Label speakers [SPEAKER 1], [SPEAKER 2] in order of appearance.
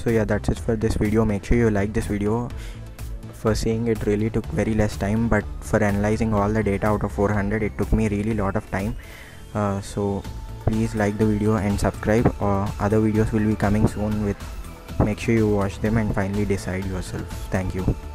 [SPEAKER 1] So yeah, that's it for this video. Make sure you like this video. For seeing it really took very less time, but for analyzing all the data out of 400 it took me really lot of time. So please like the video and subscribe. Other videos will be coming soon. Make sure you watch them and finally decide yourself. Thank you.